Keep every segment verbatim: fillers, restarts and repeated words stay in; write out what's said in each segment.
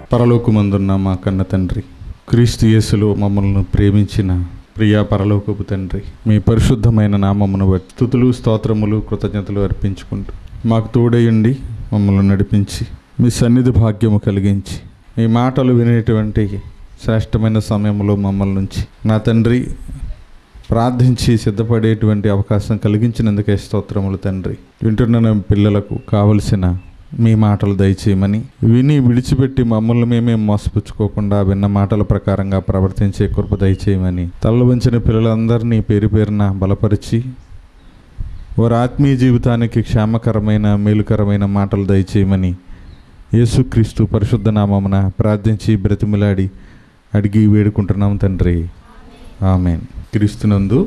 పరలోకమందున్న మా కన్న తండ్రి, క్రీస్తు యేసులో మమ్మల్ని ప్రేమించిన ప్రియా పరలోకపు తండ్రి, మీ పరిశుద్ధమైన నామమును బట్టి స్తుతులు, స్తోత్రములు, కృతజ్ఞతలు అర్పించుకుంటూ మాకు తోడయుండి మమ్మల్ని నడిపించి మీ సన్నిధి భాగ్యము కలిగించి మీ మాటలు వినేటువంటి శ్రేష్టమైన సమయంలో మమ్మల్ని నుంచి నా తండ్రి ప్రార్థించి సిద్ధపడేటువంటి అవకాశం కలిగించినందుకే స్తోత్రములు తండ్రి. వింటున్న పిల్లలకు కావలసిన మీ మాటలు దయచేయమని, విని విడిచిపెట్టి మమ్మల్ని మేమే మోసపుచ్చుకోకుండా విన్న మాటల ప్రకారంగా ప్రవర్తించే కృప దయచేయమని, తల్ల వంచిన పిల్లలందరినీ పేరు పేరున బలపరిచి వారి ఆత్మీయ జీవితానికి క్షేమకరమైన మేలుకరమైన మాటలు దయచేయమని యేసుక్రీస్తు పరిశుద్ధ నామమున ప్రార్థించి బ్రతిమిలాడి అడిగి వేడుకుంటున్నాం తండ్రి, ఆమెన్. క్రీస్తునందు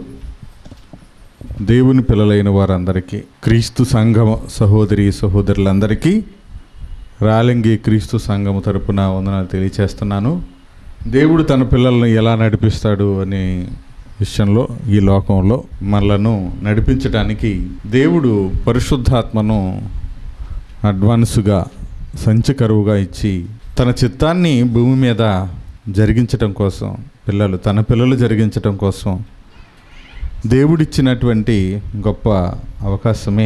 దేవుని పిల్లలైన వారందరికీ, క్రీస్తు సంఘం సహోదరి సహోదరులందరికీ రాలింగి క్రీస్తు సంఘము తరపున వందనాలు తెలియచేస్తున్నాను. దేవుడు తన పిల్లలను ఎలా నడిపిస్తాడు అనే విషయంలో ఈ లోకంలో మనలను నడిపించడానికి దేవుడు పరిశుద్ధాత్మను అడ్వాన్స్గా సంచకరువుగా ఇచ్చి తన చిత్తాన్ని భూమి మీద జరిగించటం కోసం, పిల్లలు తన పిల్లలు జరిగించటం కోసం దేవుడిచ్చినటువంటి గొప్ప అవకాశమే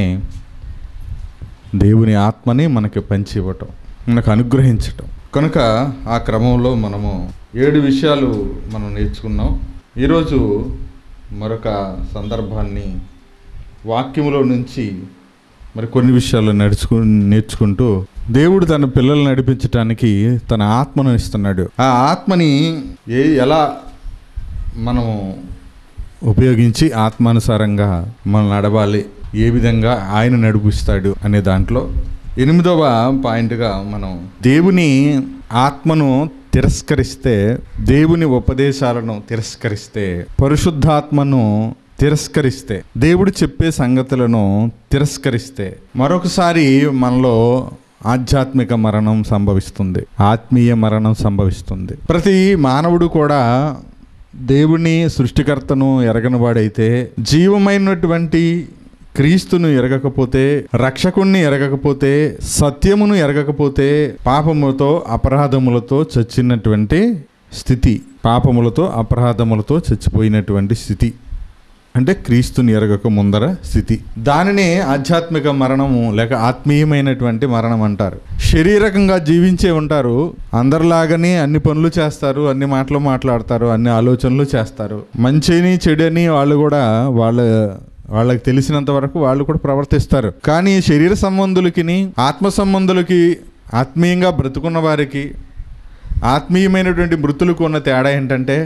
దేవుని ఆత్మని మనకి పంచి ఇవ్వటం, మనకు అనుగ్రహించటం. కనుక ఆ క్రమంలో మనము ఏడు విషయాలు మనం నేర్చుకున్నాం. ఈరోజు మరొక సందర్భాన్ని వాక్యములో నుంచి మరి కొన్ని విషయాలు నడుచుకు నేర్చుకుంటూ దేవుడు తన పిల్లలు నడిపించటానికి తన ఆత్మను ఇస్తున్నాడు. ఆ ఆత్మని ఏ ఎలా మనం ఉపయోగించి ఆత్మానుసారంగా మనం నడవాలి, ఏ విధంగా ఆయన నడిపిస్తాడు అనే దాంట్లో ఎనిమిదవ పాయింట్గా మనం దేవుని ఆత్మను తిరస్కరిస్తే, దేవుని ఉపదేశాలను తిరస్కరిస్తే, పరిశుద్ధాత్మను తిరస్కరిస్తే, దేవుడు చెప్పే సంగతులను తిరస్కరిస్తే మరొకసారి మనలో ఆధ్యాత్మిక మరణం సంభవిస్తుంది, ఆత్మీయ మరణం సంభవిస్తుంది. ప్రతి మానవుడు కూడా దేవుని సృష్టికర్తను ఎరగనివాడైతే, జీవమైనటువంటి క్రీస్తును ఎరగకపోతే, రక్షకుణ్ణి ఎరగకపోతే, సత్యమును ఎరగకపోతే పాపములతో అపరాధములతో చచ్చినటువంటి స్థితి, పాపములతో అపరాధములతో చచ్చిపోయినటువంటి స్థితి అంటే క్రీస్తుని ఎరగక ముందర స్థితి. దానినే ఆధ్యాత్మిక మరణము లేక ఆత్మీయమైనటువంటి మరణం అంటారు. శరీరకంగా జీవించే ఉంటారు, అందరిలాగానే అన్ని పనులు చేస్తారు, అన్ని మాటలు మాట్లాడతారు, అన్ని ఆలోచనలు చేస్తారు, మంచిని చెడని వాళ్ళు కూడా వాళ్ళ వాళ్ళకి తెలిసినంత వరకు వాళ్ళు కూడా ప్రవర్తిస్తారు. కానీ శరీర సంబంధులకి, ఆత్మ సంబంధులకి, ఆత్మీయంగా బ్రతుకున్న వారికి, ఆత్మీయమైనటువంటి మృతులకు ఉన్న తేడా ఏంటంటే,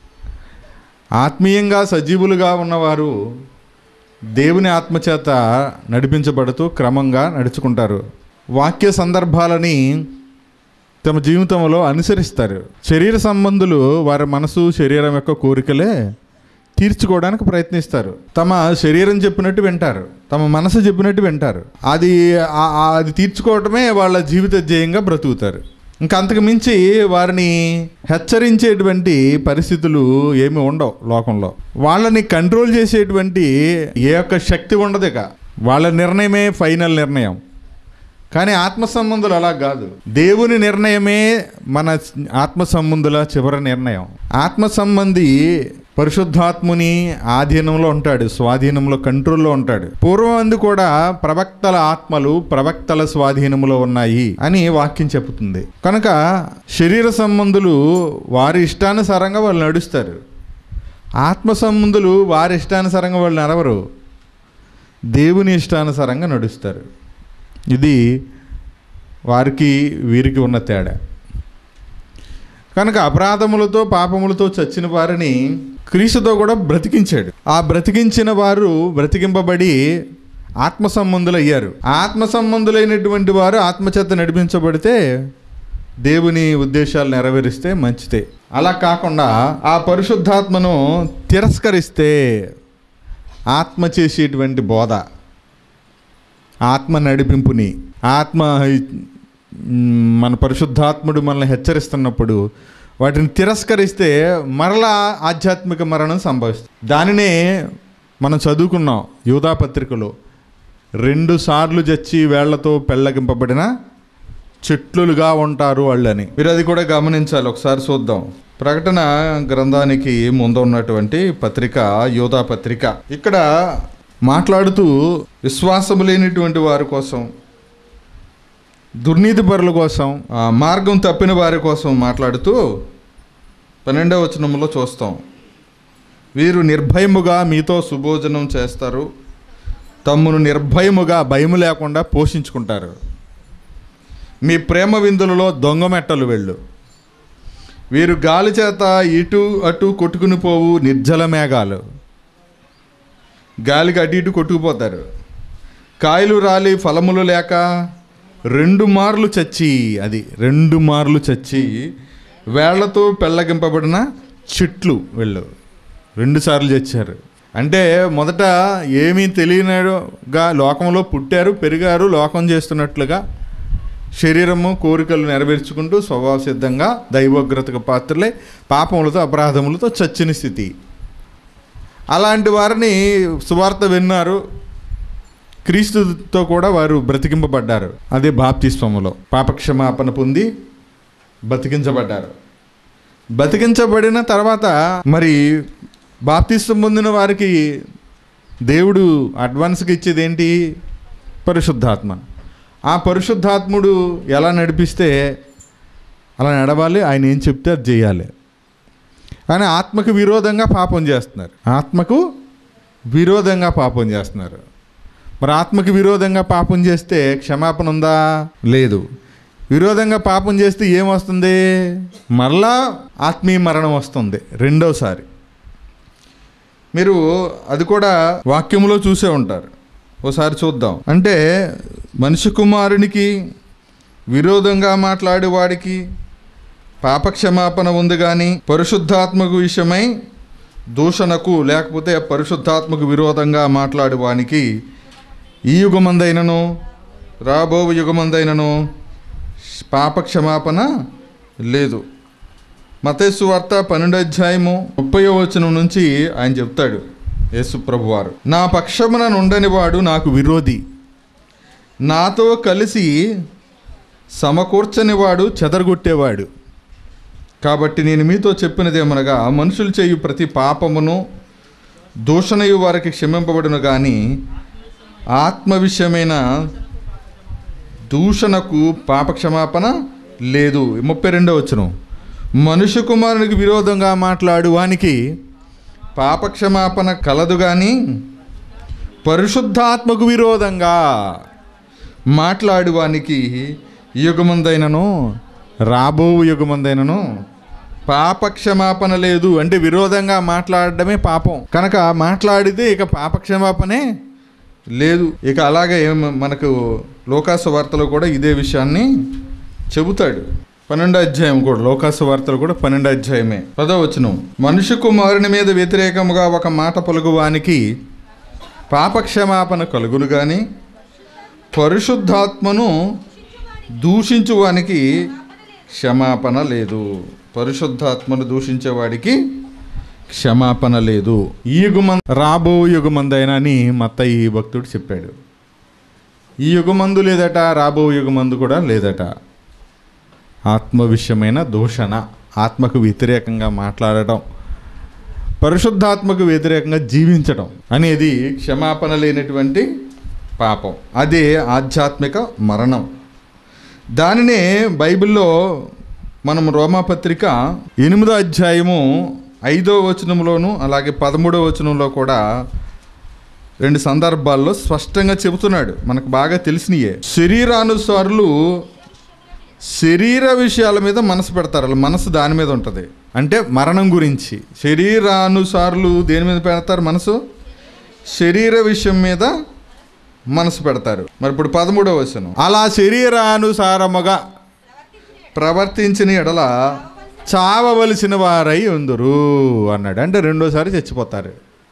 ఆత్మీయంగా సజీవులుగా ఉన్నవారు దేవుని ఆత్మచేత నడిపించబడుతూ క్రమంగా నడుచుకుంటారు, వాక్య సందర్భాలని తమ జీవితంలో అనుసరిస్తారు. శరీర సంబంధులు వారి మనసు శరీరం యొక్క కోరికలే తీర్చుకోవడానికి ప్రయత్నిస్తారు. తమ శరీరం చెప్పినట్టు వింటారు, తమ మనసు చెప్పినట్టు వింటారు. అది అది తీర్చుకోవటమే వాళ్ళ జీవిత ధ్యేయంగా బ్రతుకుతారు. ఇంకా అంతకు మించి వారిని హెచ్చరించేటువంటి పరిస్థితులు ఏమి ఉండవు లోకంలో. వాళ్ళని కంట్రోల్ చేసేటువంటి ఏ ఒక్క శక్తి ఉండదు. ఇక వాళ్ళ నిర్ణయమే ఫైనల్ నిర్ణయం. కానీ ఆత్మ సంబంధులు అలా కాదు. దేవుని నిర్ణయమే మన ఆత్మ సంబంధుల చివరి నిర్ణయం. ఆత్మ సంబంధి పరిశుద్ధాత్ముని ఆధీనంలో ఉంటాడు, స్వాధీనంలో, కంట్రోల్లో ఉంటాడు. పూర్వం అందు కూడా ప్రవక్తల ఆత్మలు ప్రవక్తల స్వాధీనంలో ఉన్నాయి అని వాక్యం చెబుతుంది. కనుక శరీర సంబంధులు వారి ఇష్టానుసారంగా వాళ్ళు నడుస్తారు, ఆత్మ సంబంధులు వారి ఇష్టానుసారంగా వాళ్ళు నడవరు, దేవుని ఇష్టానుసారంగా నడుస్తారు. ఇది వారికి వీరికి ఉన్న తేడా. కనుక అపరాధములతో పాపములతో చచ్చిన వారిని క్రీస్తుతో కూడా బ్రతికించాడు. ఆ బ్రతికించిన వారు బ్రతికింపబడి ఆత్మ సంబంధులు అయ్యారు. ఆత్మ సంబంధులైనటువంటి వారు ఆత్మచేత నడిపించబడితే దేవుని ఉద్దేశాలు నెరవేరిస్తే మంచిదే. అలా కాకుండా ఆ పరిశుద్ధాత్మను తిరస్కరిస్తే, ఆత్మ చేసేటువంటి బోధ, ఆత్మ నడిపింపుని, ఆత్మ మన పరిశుద్ధాత్ముడు మనల్ని హెచ్చరిస్తున్నప్పుడు వాటిని తిరస్కరిస్తే మరలా ఆధ్యాత్మిక మరణం సంభవిస్తుంది. దానినే మనం చదువుకున్నాం యూదా పత్రికలో, రెండు సార్లు చచ్చి వేళ్లతో పెళ్ళగింపబడిన చెట్లుగా ఉంటారు వాళ్ళని. మీరు అది కూడా గమనించాలి. ఒకసారి చూద్దాం. ప్రకటన గ్రంథానికి ముందు ఉన్నటువంటి పత్రిక యోధా పత్రిక. ఇక్కడ మాట్లాడుతూ విశ్వాసము లేనిటువంటి వారి కోసం, దుర్నీతి పరుల కోసం, మార్గం తప్పిన వారి కోసం మాట్లాడుతూ పన్నెండవ వచనంలో చూస్తాం. వీరు నిర్భయముగా మీతో సుభోజనం చేస్తారు, తమ్మును నిర్భయముగా భయము లేకుండా పోషించుకుంటారు. మీ ప్రేమ విందులలో దొంగ మెట్టలు వెళ్ళు. వీరు గాలి చేత ఇటు అటు కొట్టుకుని పోవు నిర్జల మేఘాలు. గాలికి అటు ఇటు కొట్టుకుపోతారు. కాయలు రాలి ఫలములు లేక రెండు మార్లు చచ్చి, అది రెండు మార్లు చచ్చి వేళ్లతో పెళ్ళగింపబడిన చెట్లు వెళ్ళు. రెండు సార్లు చచ్చారు. అంటే మొదట ఏమీ తెలియనగా లోకంలో పుట్టారు, పెరిగారు, లోకం చేస్తున్నట్లుగా శరీరము కోరికలు నెరవేర్చుకుంటూ స్వభావ సిద్ధంగా దైవోగ్రతకు పాత్రలే పాపములతో అపరాధములతో చచ్చిన స్థితి. అలాంటి వారిని సువార్త విన్నారు, క్రీస్తుతో కూడా వారు బ్రతికింపబడ్డారు. అదే బాప్తిస్మములో పాపక్షమాపణ పొంది బతికించబడ్డారు. బతికించబడిన తర్వాత మరి బాప్తిస్మం పొందిన వారికి దేవుడు అడ్వాన్స్గా ఇచ్చేది ఏంటి? పరిశుద్ధాత్మ. ఆ పరిశుద్ధాత్ముడు ఎలా నడిపిస్తే అలా నడవాలి, ఆయన ఏం చెప్తే అది చేయాలి. కానీ ఆత్మకు విరోధంగా పాపం చేస్తున్నారు. ఆత్మకు విరోధంగా పాపం చేస్తున్నారు. మరి ఆత్మకు విరోధంగా పాపం చేస్తే క్షమాపణ ఉందా? లేదు. విరోధంగా పాపం చేస్తే ఏమొస్తుంది? మరలా ఆత్మీయ మరణం వస్తుంది రెండోసారి. మీరు అది కూడా వాక్యంలో చూసే ఉంటారు. ఓసారి చూద్దాం. అంటే మనిషి కుమారునికి విరోధంగా మాట్లాడే వాడికి పాపక్షమాపణ ఉంది, కానీ పరిశుద్ధాత్మకు విషయమై దూషణకు లేకపోతే పరిశుద్ధాత్మకు విరోధంగా మాట్లాడే వానికి ఈ యుగమందైనను రాబో యుగమందైనను పాపక్షమాపణ లేదు. మత్తయి సువార్త పన్నెండో అధ్యాయము ముప్పయో వచనం నుంచి ఆయన చెప్తాడు యేసు ప్రభువారు, నా పక్షమున నుండని వాడు నాకు విరోధి, నాతో కలిసి సమకూర్చని వాడు చెదరగొట్టేవాడు. కాబట్టి నేను మీతో చెప్పినదేమనగా, మనుషులు చేయు ప్రతి పాపమును దూషణయు వారికి క్షమింపబడును, కానీ ఆత్మ విషయమైన దూషణకు పాపక్షమాపణ లేదు. ముప్పై రెండో వచనం, మనుష్య కుమారునికి విరోధంగా మాట్లాడు వానికి పాపక్షమాపణ కలదు, కానీ పరిశుద్ధాత్మకు విరోధంగా మాట్లాడు వానికి యుగమందైనను రాబో యుగమందైనను పాపక్షమాపణ లేదు. అంటే విరోధంగా మాట్లాడడమే పాపం కనుక మాట్లాడితే ఇక పాపక్షమాపణే లేదు. ఇక అలాగే మనకు లోకాసు వార్తలో కూడా ఇదే విషయాన్ని చెబుతాడు. పన్నెండో అధ్యాయం కూడా లోకాసు వార్తలు కూడా పన్నెండో అధ్యాయమే పదో వచనం, మనుష్య కుమారుని మీద వ్యతిరేకముగా ఒక మాట పలుకువానికి పాపక్షమాపణ కలుగును, కానీ పరిశుద్ధాత్మను దూషించువానికి క్షమాపణ లేదు. పరిశుద్ధాత్మను దూషించేవాడికి క్షమాపణ లేదు. ఈ యుగమందు రాబో యుగమందైనా అని మత్తయి భక్తుడు చెప్పాడు. ఈ యుగమందు లేదట, రాబో యుగమందు కూడా లేదట. ఆత్మ విషయమైన దూషణ, ఆత్మకు వ్యతిరేకంగా మాట్లాడటం, పరిశుద్ధాత్మకు వ్యతిరేకంగా జీవించడం అనేది క్షమాపణ లేనటువంటి పాపం. అదే ఆధ్యాత్మిక మరణం. దానినే బైబిల్లో మనం రోమాపత్రిక ఎనిమిదో అధ్యాయము ఐదో వచనంలోను అలాగే పదమూడో వచనంలో కూడా రెండు సందర్భాల్లో స్పష్టంగా చెబుతున్నాడు. మనకు బాగా తెలిసినయే. శరీరానుసారులు శరీర విషయాల మీద మనసు పెడతారు. వాళ్ళ మనసు దాని మీద ఉంటుంది. అంటే మరణం గురించి. శరీరానుసారులు దేని మీద పెడతారు మనసు? శరీర విషయం మీద మనసు పెడతారు. మరి ఇప్పుడు పదమూడవ వచనం, అలా శరీరానుసారముగా ప్రవర్తించిన ఎడల చావవలసిన వారై ఉందురు అన్నాడు. అంటే రెండోసారి చచ్చిపోతారు.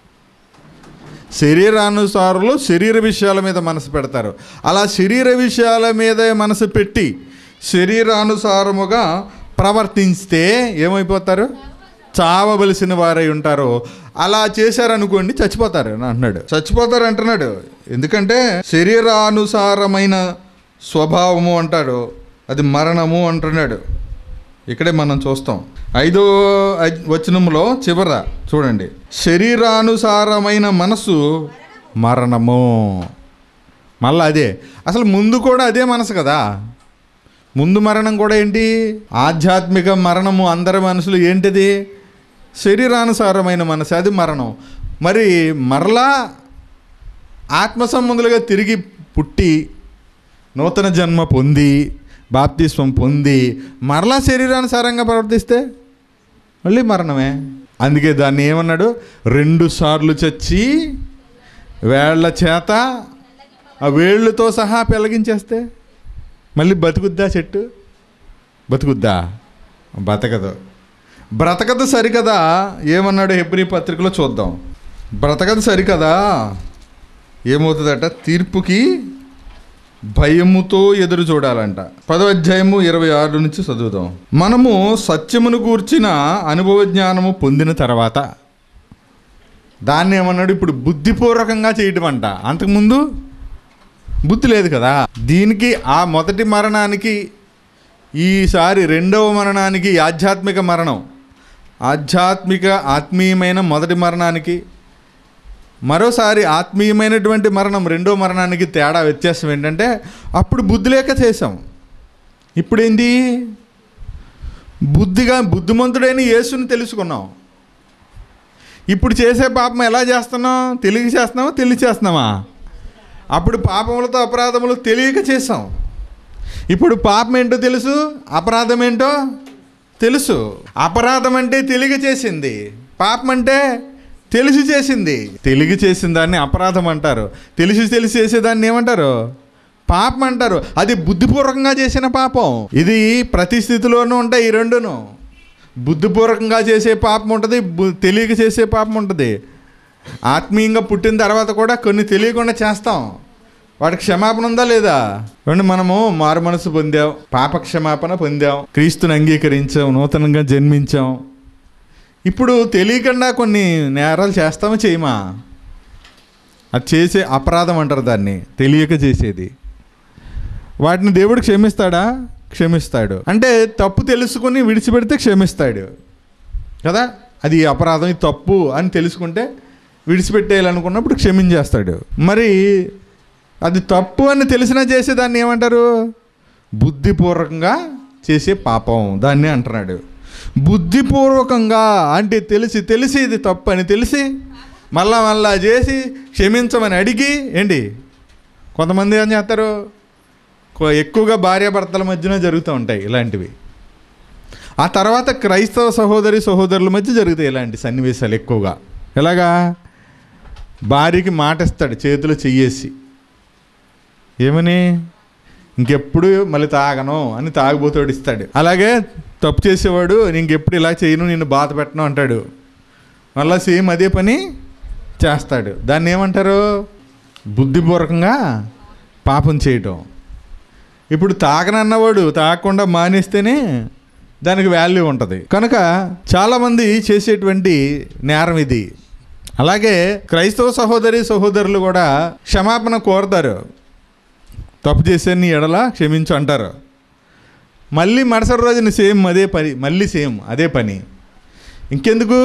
శరీరానుసారులు శరీర విషయాల మీద మనసు పెడతారు. అలా శరీర విషయాల మీద మనసు పెట్టి శరీరానుసారముగా ప్రవర్తిస్తే ఏమైపోతారు? చావవలసిన వారై ఉంటారు. అలా చేశారనుకోండి చచ్చిపోతారు అంటున్నాడు. చచ్చిపోతారు అంటున్నాడు. ఎందుకంటే శరీరానుసారమైన స్వభావము అంటాడు. అది మరణము అంటున్నాడు. ఇక్కడే మనం చూస్తాం ఐదో వచనంలో చివర చూడండి, శరీరానుసారమైన మనసు మరణము. మళ్ళీ అదే, అసలు ముందు కూడా అదే మనసు కదా. ముందు మరణం కూడా ఏంటి? ఆధ్యాత్మిక మరణము. అందరి మనసులు ఏంటిది? శరీరానుసారమైన మనసు, అది మరణం. మరి మరలా ఆత్మ సంబంధులుగా తిరిగి పుట్టి నూతన జన్మ పొంది బాప్తిస్వం పొంది మరలా శరీరానుసారంగా ప్రవర్తిస్తే మళ్ళీ మరణమే. అందుకే దాన్ని ఏమన్నాడు? రెండు సార్లు చచ్చి వేళ్ల చేత ఆ వేళ్ళతో సహా పెళ్ళగించేస్తే మళ్ళీ బతుకుద్దా చెట్టు? బతుకుద్దా? బతకదు. బ్రతకదు సరికదా. ఏమన్నాడు హెబ్రీ పత్రికలో చూద్దాం. బ్రతకదు సరికదా, ఏమవుతుందట? తీర్పుకి భయముతో ఎదురు చూడాలంట. పదో అధ్యాయము ఇరవై ఆరు నుంచి చదువుదాం. మనము సత్యమును గూర్చిన అనుభవ జ్ఞానము పొందిన తర్వాత దాన్ని ఏమన్నాడు? ఇప్పుడు బుద్ధిపూర్వకంగా చేయటం అంట. అంతకుముందు బుద్ధి లేదు కదా. దీనికి, ఆ మొదటి మరణానికి, ఈసారి రెండవ మరణానికి, ఆధ్యాత్మిక మరణం, ఆధ్యాత్మిక ఆత్మీయమైన మొదటి మరణానికి, మరోసారి ఆత్మీయమైనటువంటి మరణం రెండో మరణానికి తేడా, వ్యత్యాసం ఏంటంటే అప్పుడు బుద్ధి లేక చేసాం. ఇప్పుడేంటి? బుద్ధిగా బుద్ధిమంతుడైన యేసుని తెలుసుకున్నాం. ఇప్పుడు చేసే పాపం ఎలా చేస్తున్నాం? తెలియక చేస్తున్నామా? తెలియ చేస్తున్నామా? అప్పుడు పాపములతో అపరాధములు తెలియక చేసాం. ఇప్పుడు పాపం ఏంటో తెలుసు, అపరాధం ఏంటో తెలుసు. అపరాధం అంటే తెలియక చేసింది, పాపం అంటే తెలిసి చేసింది. తెలిసి చేసిన దాన్ని అపరాధం అంటారు, తెలిసి తెలిసి చేసేదాన్ని ఏమంటారు? పాపం అంటారు. అది బుద్ధిపూర్వకంగా చేసిన పాపం. ఇది ప్రతి స్థితిలోనూ ఉంటాయి ఈ రెండును. బుద్ధిపూర్వకంగా చేసే పాపం ఉంటుంది, తెలియక చేసే పాపం ఉంటుంది. ఆత్మీయంగా పుట్టిన తర్వాత కూడా కొన్ని తెలియకుండా చేస్తాం. వాటికి క్షమాపణ ఉందా లేదా? రెండు, మనము మారు మనసు పొందాం, పాప క్షమాపణ పొందాం, క్రీస్తుని అంగీకరించాం, నూతనంగా జన్మించాం. ఇప్పుడు తెలియకుండా కొన్ని నేరాలు చేస్తామో చేయమా? అది చేసే అపరాధం అంటారు దాన్ని, తెలియక చేసేది. వాటిని దేవుడు క్షమిస్తాడా? క్షమిస్తాడు. అంటే తప్పు తెలుసుకుని విడిచిపెడితే క్షమిస్తాడు కదా. అది అపరాధం, ఇది తప్పు అని తెలుసుకుంటే విడిచిపెట్టేయాలనుకున్నప్పుడు క్షమించేస్తాడు. మరి అది తప్పు అని తెలిసినా చేసేదాన్ని ఏమంటారు? బుద్ధిపూర్వకంగా చేసే పాపం, దాన్ని అంటున్నాడు. బుద్ధిపూర్వకంగా అంటే తెలిసి తెలిసి ఇది తప్పు అని తెలిసి మళ్ళా మళ్ళా చేసి క్షమించమని అడిగి, ఏంటి కొంతమంది ఏం చేస్తారు, ఎక్కువగా భార్యాభర్తల మధ్యన జరుగుతూ ఉంటాయి ఇలాంటివి. ఆ తర్వాత క్రైస్తవ సహోదరి సహోదరుల మధ్య జరుగుతాయి ఇలాంటి సన్నివేశాలు ఎక్కువగా. ఎలాగా? భార్యకి మాట ఇస్తాడు చేతిలో చెయ్యేసి, ఏమని? ఇంకెప్పుడు మళ్ళీ తాగను అని తాగుబోతాడు ఇస్తాడు. అలాగే తప్పు చేసేవాడు ఇంకెప్పుడు ఇలా చేయను, నిన్ను బాధ పెట్టను అంటాడు. మళ్ళీ సేమ్ అదే పని చేస్తాడు. దాన్ని ఏమంటారు? బుద్ధిపూర్వకంగా పాపం చేయటం. ఇప్పుడు తాగనన్నవాడు తాగకుండా మానేస్తేనే దానికి వాల్యూ ఉంటుంది. కనుక చాలామంది చేసేటువంటి నేరం ఇది. అలాగే క్రైస్తవ సహోదరి సహోదరులు కూడా క్షమాపణ కోరుతారు. తప్పు చేసే నీ ఎడల క్షమించు అంటారు. మళ్ళీ మరుసటి రోజున సేమ్ అదే పని, మళ్ళీ సేమ్ అదే పని. ఇంకెందుకు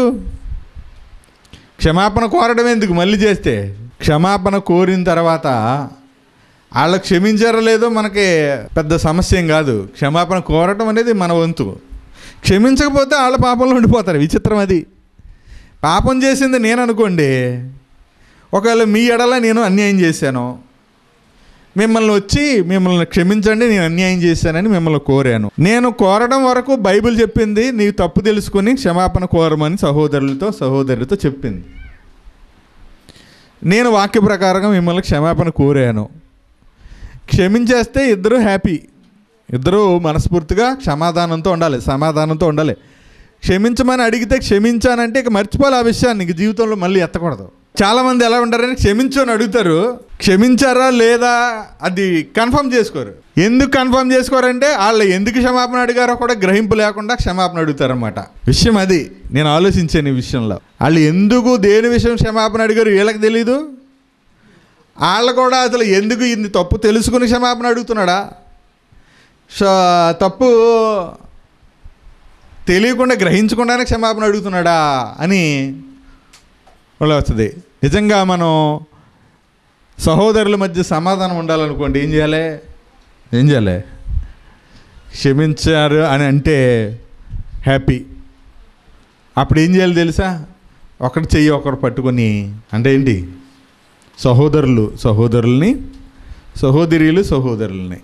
క్షమాపణ కోరడం? ఎందుకు మళ్ళీ చేస్తే? క్షమాపణ కోరిన తర్వాత వాళ్ళకి క్షమించారో లేదో మనకి పెద్ద సమస్య ఏం కాదు. క్షమాపణ కోరటం అనేది మన వంతు. క్షమించకపోతే వాళ్ళ పాపంలో ఉండిపోతారు. విచిత్రం అది. పాపం చేసింది నేను అనుకోండి, ఒకవేళ మీ ఎడల నేను అన్యాయం చేశాను, మిమ్మల్ని వచ్చి మిమ్మల్ని క్షమించండి నేను అన్యాయం చేశానని మిమ్మల్ని కోరాను. నేను కోరడం వరకు బైబిల్ చెప్పింది నీవు తప్పు తెలుసుకొని క్షమాపణ కోరమని సహోదరులతో సహోదరులతో చెప్పింది. నేను వాక్య ప్రకారంగా మిమ్మల్ని క్షమాపణ కోరాను. క్షమించేస్తే ఇద్దరు హ్యాపీ, ఇద్దరు మనస్ఫూర్తిగా క్షమాదానంతో ఉండాలి, సమాధానంతో ఉండాలి. క్షమించమని అడిగితే క్షమించానంటే ఇక మర్చిపోవాలి ఆ విషయాన్ని, ఇంక జీవితంలో మళ్ళీ ఎత్తకూడదు. చాలామంది ఎలా ఉంటారని క్షమించు అని అడుగుతారు, క్షమించారా లేదా అది కన్ఫర్మ్ చేసుకోరు. ఎందుకు కన్ఫర్మ్ చేసుకోరంటే వాళ్ళు ఎందుకు క్షమాపణ అడిగారో కూడా గ్రహింపు లేకుండా క్షమాపణ అడుగుతారనమాట. విషయం అది. నేను ఆలోచించాను ఈ విషయంలో. వాళ్ళు ఎందుకు దేని విషయం క్షమాపణ అడిగారు వీళ్ళకి తెలీదు. వాళ్ళు కూడా అసలు ఎందుకు ఇన్ని తప్పు తెలుసుకుని క్షమాపణ అడుగుతున్నాడా, సో తప్పు తెలియకుండా గ్రహించకుండానే క్షమాపణ అడుగుతున్నాడా అని వాళ్ళు వస్తుంది. నిజంగా మనం సహోదరుల మధ్య సమాధానం ఉండాలనుకోండి, ఏం చేయాలి ఏం చేయాలి క్షమించారు అని అంటే హ్యాపీ. అప్పుడు ఏం చేయాలి తెలుసా? ఒకటి చెయ్యి ఒకరు పట్టుకొని, అంటే ఏంటి, సహోదరులు సహోదరుల్ని, సహోదరీలు సహోదరుల్ని,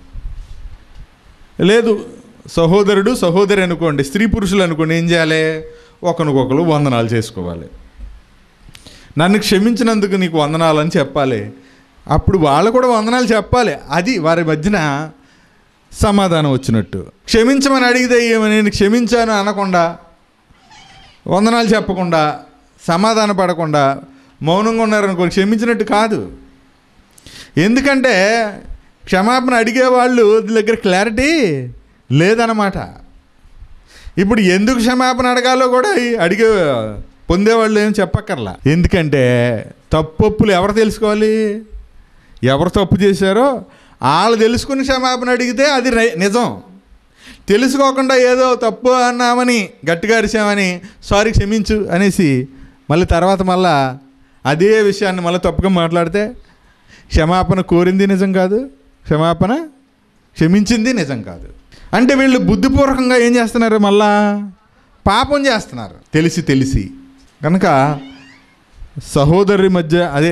లేదు సహోదరుడు సహోదరి అనుకోండి, స్త్రీ పురుషులు అనుకోండి, ఏం చేయాలి? ఒకరికొకరు వందనాలు చేసుకోవాలి. నన్ను క్షమించినందుకు నీకు వందనాలు అని చెప్పాలి. అప్పుడు వాళ్ళు కూడా వందనాలు చెప్పాలి. అది వారి మధ్యన సమాధానం వచ్చినట్టు. క్షమించమని అడిగితే నేను క్షమించాను అనకుండా, వందనాలు చెప్పకుండా, సమాధాన పడకుండా మౌనంగా ఉన్నారనుకో, క్షమించినట్టు కాదు. ఎందుకంటే క్షమాపణ అడిగేవాళ్ళు దగ్గర క్లారిటీ లేదన్నమాట. ఇప్పుడు ఎందుకు క్షమాపణ అడగాలో కూడా అడిగే పొందేవాళ్ళు ఏం చెప్పక్కర్లా. ఎందుకంటే తప్పులు ఎవరు తెలుసుకోవాలి? ఎవరు తప్పు చేశారో వాళ్ళు తెలుసుకుని క్షమాపణ అడిగితే అది నిజం. తెలుసుకోకుండా ఏదో తప్పు అన్నామని, గట్టిగా అరిచామని, సారీ క్షమించు అనేసి మళ్ళీ తర్వాత మళ్ళా అదే విషయాన్ని మళ్ళీ తప్పుగా మాట్లాడితే క్షమాపణ కోరింది నిజం కాదు, క్షమాపణ క్షమించింది నిజం కాదు. అంటే వీళ్ళు బుద్ధిపూర్వకంగా ఏం చేస్తున్నారు? మళ్ళా పాపం చేస్తున్నారు తెలిసి తెలిసి. కనుక సహోదరి మధ్య, అదే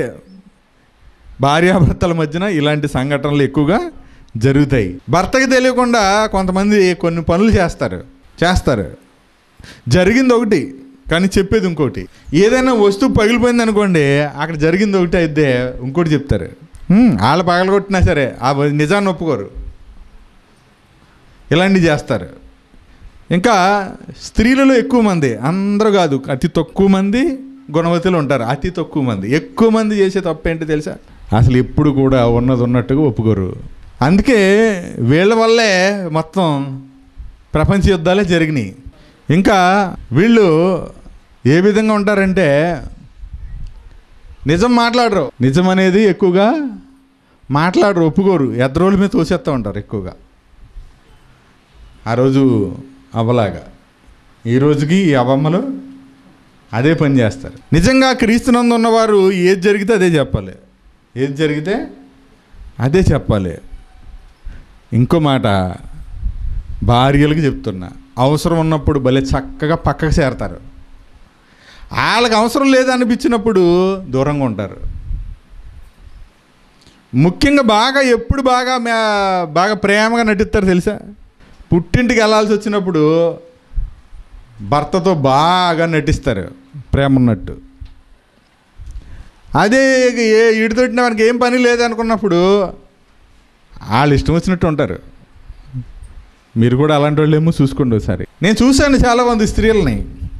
భార్యాభర్తల మధ్యన ఇలాంటి సంఘటనలు ఎక్కువగా జరుగుతాయి. భర్తకి తెలియకుండా కొంతమంది కొన్ని పనులు చేస్తారు చేస్తారు జరిగింది ఒకటి కానీ చెప్పేది ఇంకోటి. ఏదైనా వస్తువు పగిలిపోయింది అనుకోండి, అక్కడ జరిగింది ఒకటి అయితే ఇంకోటి చెప్తారు. వాళ్ళు పగలగొట్టినా సరే ఆ నిజాన్ని ఒప్పుకోరు, ఇలాంటివి చేస్తారు. ఇంకా స్త్రీలలో ఎక్కువ మంది, అందరూ కాదు, అతి తక్కువ మంది గుణవతులు ఉంటారు. అతి తక్కువ మంది. ఎక్కువ మంది చేసే తప్పు ఏంటి తెలుసా? అసలు ఎప్పుడు కూడా ఉన్నది ఉన్నట్టుగా ఒప్పుకోరు. అందుకే వీళ్ళ వల్లే మొత్తం ప్రపంచ యుద్ధాలే జరిగినాయి. ఇంకా వీళ్ళు ఏ విధంగా ఉంటారంటే నిజం మాట్లాడరు. నిజం అనేది ఎక్కువగా మాట్లాడరు, ఒప్పుకోరు. ఎద్దరోళ్ళ మీద తోసేస్తూ ఉంటారు ఎక్కువగా. ఆ రోజు అవ్వలాగా ఈ రోజుకి ఈ అవమ్మలు అదే పని చేస్తారు. నిజంగా క్రీస్తునందు ఉన్నవారు ఏది జరిగితే అదే చెప్పాలి, ఏది జరిగితే అదే చెప్పాలి. ఇంకో మాట భార్యలకు చెప్తున్నా, అవసరం ఉన్నప్పుడు భలే చక్కగా పక్కకు చేరతారు. వాళ్ళకి అవసరం లేదనిపించినప్పుడు దూరంగా ఉంటారు. ముఖ్యంగా బాగా ఎప్పుడు బాగా బాగా ప్రేమగా నటిస్తారు తెలుసా? పుట్టింటికి వెళ్ళాల్సి వచ్చినప్పుడు భర్తతో బాగా నటిస్తారు ప్రేమ ఉన్నట్టు. అదే ఏ ఇడితోటిన మనకి ఏం పని లేదనుకున్నప్పుడు వాళ్ళు ఇష్టం వచ్చినట్టు ఉంటారు. మీరు కూడా అలాంటి వాళ్ళు ఏమో చూసుకోండి ఒకసారి. నేను చూశాను చాలామంది స్త్రీలని,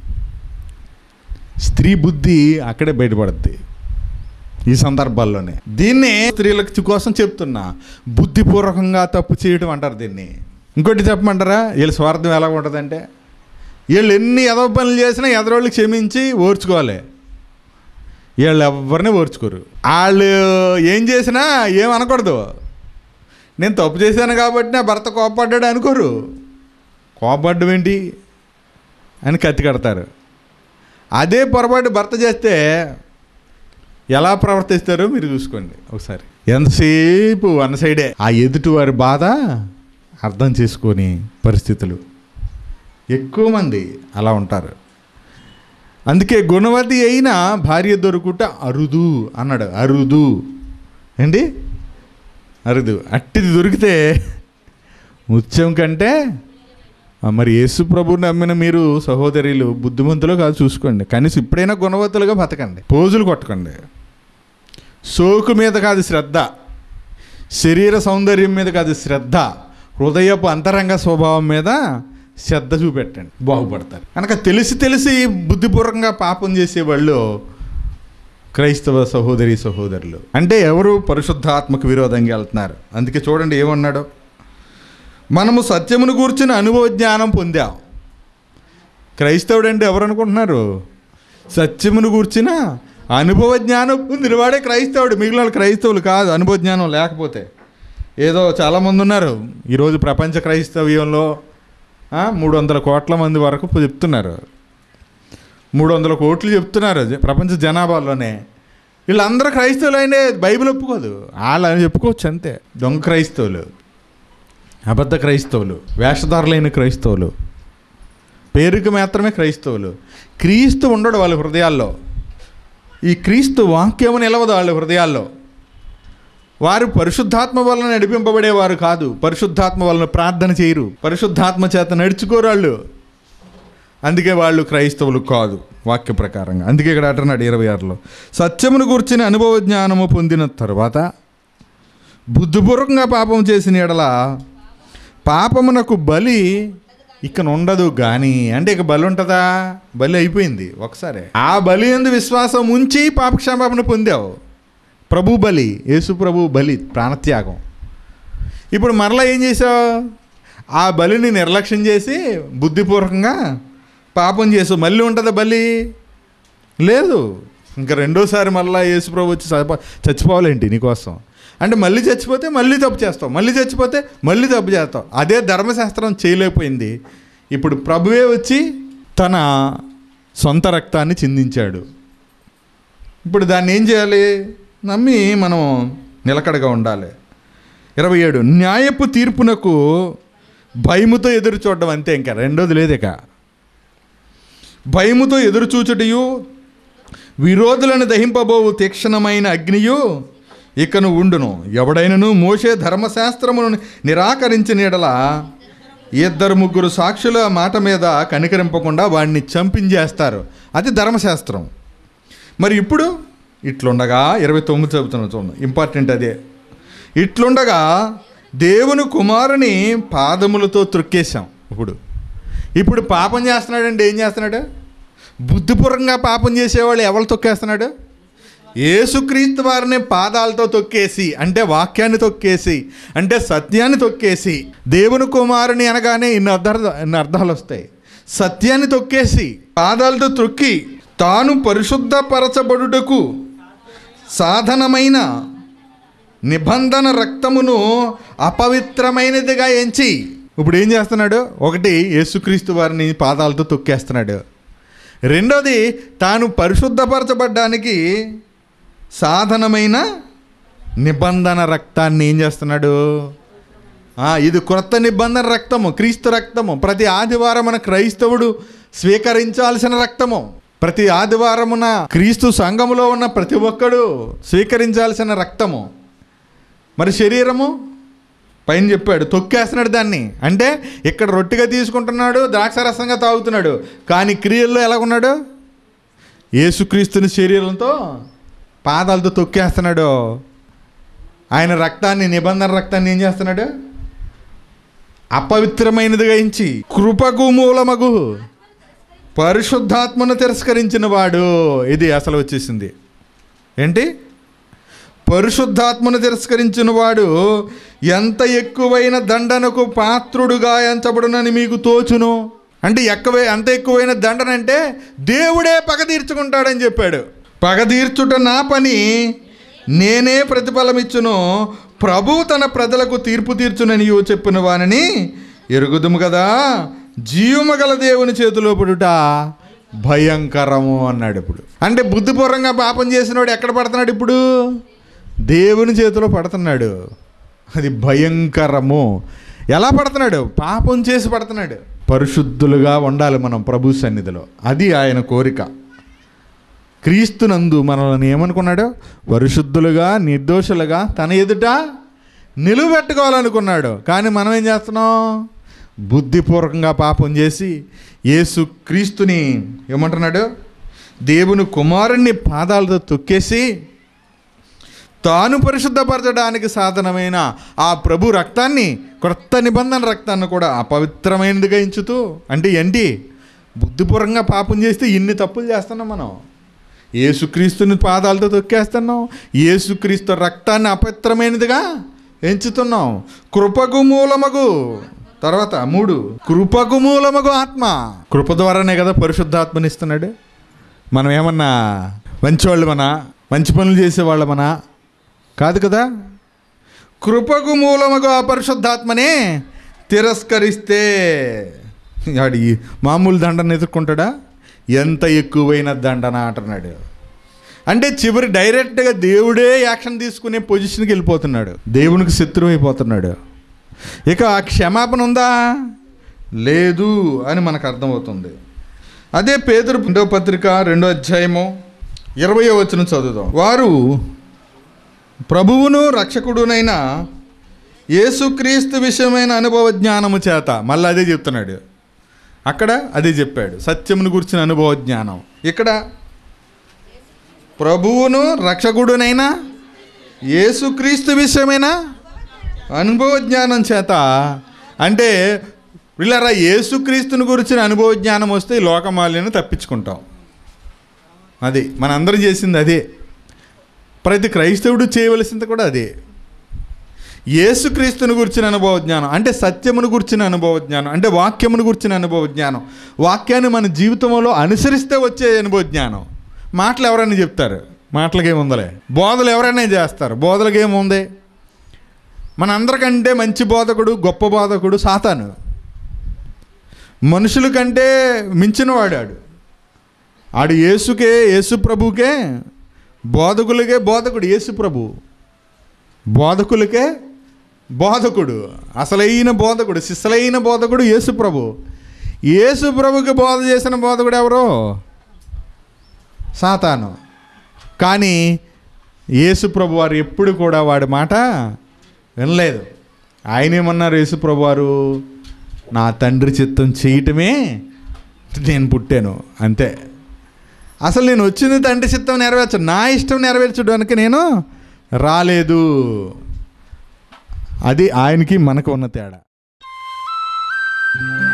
స్త్రీ బుద్ధి అక్కడే బయటపడుద్ది ఈ సందర్భాల్లోనే. దీన్నే స్త్రీలకు కోసం చెప్తున్నా, బుద్ధిపూర్వకంగా తప్పు చేయడం అంటారు దీన్ని. ఇంకోటి చెప్పమంటారా? వీళ్ళ స్వార్థం ఎలా ఉంటుందంటే, వీళ్ళు ఎన్ని ఎదవ పనులు చేసినా ఎదరోళ్ళు క్షమించి ఓర్చుకోవాలి. వీళ్ళు ఎవరిని ఓర్చుకోరు. వాళ్ళు ఏం చేసినా ఏమనకూడదు. నేను తప్పు చేశాను కాబట్టి నా భర్త కోపడ్డాడు అనుకోరు. కోపడ్డం ఏంటి అని కత్తి కడతారు. అదే పొరపాటు భర్త చేస్తే ఎలా ప్రవర్తిస్తారో మీరు చూసుకోండి ఒకసారి. ఎంతసేపు వన్ సైడే. ఆ ఎదుటి వారి బాధ అర్థం చేసుకొని పరిస్థితులు ఎక్కువ మంది అలా ఉంటారు. అందుకే గుణవతి అయిన భార్య దొరుకుట అరుదు అన్నాడు. అరుదు ఏంటి? అరుదు. అట్టిది దొరికితే ముత్యం కంటే. మరి యేసు ప్రభువుని నమ్మిన మీరు సహోదరులు బుద్ధిమంతులు కాదు చూసుకోండి. కనీసం ఇప్పుడైనా గుణవతులుగా బతకండి. పోజులు కొట్టకండి. సోకు మీద కాదు శ్రద్ధ, శరీర సౌందర్యం మీద కాదు శ్రద్ధ, హృదయపు అంతరంగ స్వభావం మీద శ్రద్ధ చూపెట్టండి, బాగుపడతారు. కనుక తెలిసి తెలిసి బుద్ధిపూర్వకంగా పాపం చేసేవాళ్ళు క్రైస్తవ సహోదరి సహోదరులు. అంటే ఎవరు? పరిశుద్ధాత్మకు విరోధంగా వెళ్తున్నారు. అందుకే చూడండి ఏమన్నాడో, మనము సత్యమును గూర్చిన అనుభవ జ్ఞానం పొందాం. క్రైస్తవుడు అంటే ఎవరు అనుకుంటున్నారు? సత్యమును గూర్చిన అనుభవ జ్ఞానం పొందినవాడే క్రైస్తవుడు. మిగిలిన క్రైస్తవులు కాదు అనుభవ జ్ఞానం లేకపోతే. ఏదో చాలామంది ఉన్నారు ఈరోజు ప్రపంచ క్రైస్తవ్యంలో మూడు వందల కోట్ల మంది వరకు చెప్తున్నారు, మూడు వందల కోట్లు చెప్తున్నారు ప్రపంచ జనాభాలోనే. వీళ్ళందరూ క్రైస్తవులు అయినే బైబిల్ ఒప్పుకోదు, వాళ్ళు అని చెప్పుకోవచ్చు అంతే. దొంగ క్రైస్తవులు, అబద్ధ క్రైస్తవులు, వేషధారులైన క్రైస్తవులు, పేరుకి మాత్రమే క్రైస్తవులు. క్రీస్తు ఉండడు వాళ్ళ హృదయాల్లో, ఈ క్రీస్తు వాక్యము నిలవదు వాళ్ళ హృదయాల్లో. వారు పరిశుద్ధాత్మ వలన నడిపింపబడేవారు కాదు, పరిశుద్ధాత్మ వలన ప్రార్థన చేయరు, పరిశుద్ధాత్మ చేత నడుచుకోరు వాళ్ళు. అందుకే వాళ్ళు క్రైస్తవులు కాదు వాక్య ప్రకారంగా. అందుకే ఇక్కడ అంటున్నాడు ఇరవై ఆరులో, సత్యమును గూర్చిన అనుభవ జ్ఞానము పొందిన తర్వాత బుద్ధిపూర్వకంగా పాపం చేసిన ఎడల పాపమునకు బలి ఇక ఉండదు కానీ. అంటే ఇక బలి ఉంటుందా? బలి అయిపోయింది ఒకసారి. ఆ బలి యందు విశ్వాసం ఉంచి పాపక్షమాపణ పొందావు. ప్రభు బలి, యేసు ప్రభు బలి, ప్రాణత్యాగం. ఇప్పుడు మరలా ఏం చేసావు? ఆ బలిని నిర్లక్ష్యం చేసి బుద్ధిపూర్వకంగా పాపం చేసావు. మళ్ళీ ఉంటుందా బలి? లేదు. ఇంకా రెండోసారి మళ్ళీ యేసు ప్రభు వచ్చి చచ్చిపోవాలేంటి నీకోసం అంటే? మళ్ళీ చచ్చిపోతే మళ్ళీ తప్పు చేస్తావు, మళ్ళీ చచ్చిపోతే మళ్ళీ తప్పు చేస్తావు. అదే ధర్మశాస్త్రం చేయలేకపోయింది. ఇప్పుడు ప్రభువే వచ్చి తన సొంత రక్తాన్ని చిందించాడు. ఇప్పుడు దాన్ని ఏం చేయాలి? నమ్మి మనం నిలకడగా ఉండాలి. ఇరవై ఏడు, న్యాయపు తీర్పునకు భయముతో ఎదురు చూడడం అంతే, ఇంకా రెండోది లేదు. ఇక భయముతో ఎదురు చూచుటయు విరోధులను దహింపబోవు తీక్షణమైన అగ్నియు ఇకను ఉండును. ఎవడైనను మోషే ధర్మశాస్త్రమును నిరాకరించిన యెడల ఇద్దరు ముగ్గురు సాక్షుల మాట మీద కనికరింపకుండా వాడిని చంపించేస్తారు. అది ధర్మశాస్త్రం. మరి ఇప్పుడు ఇట్లుండగా ఇరవై తొమ్మిది చెబుతున్నాను చూడండి, ఇంపార్టెంట్ అదే. ఇట్లుండగా దేవుని కుమారుని పాదములతో త్రొక్కేశాం. ఇప్పుడు ఇప్పుడు పాపం చేస్తున్నాడండి. ఏం చేస్తున్నాడు? బుద్ధిపూర్వకంగా పాపం చేసేవాళ్ళు ఎవరు తొక్కేస్తున్నాడు? యేసుక్రీస్తు వారిని పాదాలతో తొక్కేసి, అంటే వాక్యాన్ని తొక్కేసి, అంటే సత్యాన్ని తొక్కేసి. దేవుని కుమారుని అనగానే ఇన్ని అర్థాలు ఇన్ని అర్థాలు వస్తాయి. సత్యాన్ని తొక్కేసి పాదాలతో తొక్కి తాను పరిశుద్ధపరచబడుటకు సాధనమైన నిబంధన రక్తమును అపవిత్రమైనదిగా ఎంచి. ఇప్పుడు ఏం చేస్తున్నాడు? ఒకటి, యేసుక్రీస్తు వారిని పాదాలతో తొక్కేస్తున్నాడు. రెండోది, తాను పరిశుద్ధపరచబడ్డానికి సాధనమైన నిబంధన రక్తాన్ని ఏం చేస్తున్నాడు? ఇది క్రొత్త నిబంధన రక్తము, క్రీస్తు రక్తము. ప్రతి ఆదివారం మన క్రైస్తవుడు స్వీకరించాల్సిన రక్తము. ప్రతి ఆదివారమున క్రీస్తు సంఘములో ఉన్న ప్రతి ఒక్కడు స్వీకరించాల్సిన రక్తము. మరి శరీరము పైన చెప్పాడు, తొక్కేస్తున్నాడు దాన్ని. అంటే ఇక్కడ రొట్టిగా తీసుకుంటున్నాడు, ద్రాక్షారసంగా తాగుతున్నాడు, కానీ క్రియల్లో ఎలాగున్నాడు? యేసుక్రీస్తుని శరీరంతో పాదాలతో తొక్కేస్తున్నాడు. ఆయన రక్తాన్ని, నిబంధన రక్తాన్ని ఏం చేస్తున్నాడు? అపవిత్రమైనదిగా ఎంచి కృపకు మూలమగు పరిశుద్ధాత్మను తిరస్కరించిన వాడు. ఇది అసలు వచ్చేసింది ఏంటి? పరిశుద్ధాత్మను తిరస్కరించిన వాడు ఎంత ఎక్కువైన దండనకు పాత్రుడుగా ఎంచబడునని మీకు తోచును. అంటే ఎక్కువ ఎంత ఎక్కువైన దండన అంటే దేవుడే పగ తీర్చుకుంటాడని చెప్పాడు. పగ తీర్చుట నా పని, నేనే ప్రతిఫలం ఇచ్చును, ప్రభువు తన ప్రజలకు తీర్పు తీర్చునని చెప్పిన వానిని ఎరుగుదుము కదా. జీవము గల దేవుని చేతిలో పడుట భయంకరము అన్నాడు. ఇప్పుడు అంటే బుద్ధిపూర్వంగా పాపం చేసినవాడు ఎక్కడ పడుతున్నాడు? ఇప్పుడు దేవుని చేతిలో పడుతున్నాడు. అది భయంకరము. ఎలా పడుతున్నాడు? పాపం చేసి పడుతున్నాడు. పరిశుద్ధులుగా ఉండాలి మనం ప్రభు సన్నిధిలో. అది ఆయన కోరిక. క్రీస్తునందు మనల్ని ఏమనుకున్నాడు? పరిశుద్ధులుగా, నిర్దోషులుగా తన ఎదుట నిలువబెట్టుకోవాలనుకున్నాడు. కానీ మనం ఏం చేస్తున్నాం? బుద్ధిపూర్వకంగా పాపం చేసి యేసు క్రీస్తుని ఏమంటున్నాడు? దేవుని కుమారుణ్ణి పాదాలతో తొక్కేసి తాను పరిశుద్ధపరచడానికి సాధనమైన ఆ ప్రభు రక్తాన్ని, క్రొత్త నిబంధన రక్తాన్ని కూడా అపవిత్రమైనదిగా ఎంచుతూ, అంటే ఏంటి? బుద్ధిపూర్వకంగా పాపం చేస్తే ఇన్ని తప్పులు చేస్తున్నాం మనం. యేసుక్రీస్తుని పాదాలతో తొక్కేస్తున్నాం, యేసుక్రీస్తు రక్తాన్ని అపవిత్రమైనదిగా ఎంచుతున్నాం. కృపకు మూలమగు, తర్వాత మూడు, కృపకు మూలమగు ఆత్మ. కృప ద్వారానే కదా పరిశుద్ధాత్మని ఇస్తున్నాడు. మనం ఏమన్నా మంచివాళ్ళు మన మంచి పనులు చేసేవాళ్ళమనా? కాదు కదా. కృపకు మూలముగా పరిశుద్ధాత్మనే తిరస్కరిస్తే వాడి మామూలు దండన ఎదుర్కొంటాడా? ఎంత ఎక్కువైన దండన అంటున్నాడు. అంటే చివరి డైరెక్ట్గా దేవుడే యాక్షన్ తీసుకునే పొజిషన్కి వెళ్ళిపోతున్నాడు, దేవునికి శత్రువు అయిపోతున్నాడు. ఇక ఆ క్షమాపణ ఉందా? లేదు అని మనకు అర్థమవుతుంది. అదే పేతురు రెండో పత్రిక రెండో అధ్యాయము ఇరవయో వచనం చదువుదాం. వారు ప్రభువును రక్షకుడునైన యేసుక్రీస్తు విషయమైన అనుభవ జ్ఞానము చేత, మళ్ళీ అదే చెప్తున్నాడు, అక్కడ అదే చెప్పాడు, సత్యమును గురించిన అనుభవ జ్ఞానం. ఇక్కడ ప్రభువును రక్షకుడునైన యేసుక్రీస్తు విషయమైన అనుభవ జ్ఞానం చేత. అంటే వీళ్ళరా యేసుక్రీస్తుని గురించిన అనుభవ జ్ఞానం వస్తే ఈ లోకమాలిని తప్పించుకుంటాం. అది మనందరం చేసింది అదే, ప్రతి క్రైస్తవుడు చేయవలసింది కూడా అదే. యేసుక్రీస్తుని గురించిన అనుభవ జ్ఞానం అంటే సత్యమును గురించిన అనుభవ జ్ఞానం, అంటే వాక్యమును గురించిన అనుభవ జ్ఞానం. వాక్యాన్ని మన జీవితంలో అనుసరిస్తే వచ్చే అనుభవ జ్ఞానం. మాటలు ఎవరైనా చెప్తారు, మాటలకేముందలే. బోధలు ఎవరైనా చేస్తారు, బోధలకేముంది. మన అందరికంటే మంచి బోధకుడు, గొప్ప బోధకుడు సాతాను. మనుషుల కంటే మించినవాడు ఆడు. ఆడు యేసుకే, యేసు ప్రభుకే, బోధకులకే బోధకుడు యేసు ప్రభు, బోధకులకే బోధకుడు, అసలైన బోధకుడు, శిస్సులైన బోధకుడు యేసు ప్రభు. యేసు ప్రభుకి బోధ చేసిన బోధకుడు ఎవరో? సాతాను. కానీ యేసు ప్రభు వారు ఎప్పుడు కూడా వాడి మాట వినలేదు. ఆయన ఏమన్నారు? యేసు ప్రభు వారు, నా తండ్రి చిత్తం చేయటమే నేను పుట్టాను, అంతే. అసలు నేను వచ్చింది తండ్రి చిత్తం నెరవేర్చు, నా ఇష్టం నెరవేర్చడానికి నేను రాలేదు. అది ఆయనకి మనకు ఉన్న తేడా.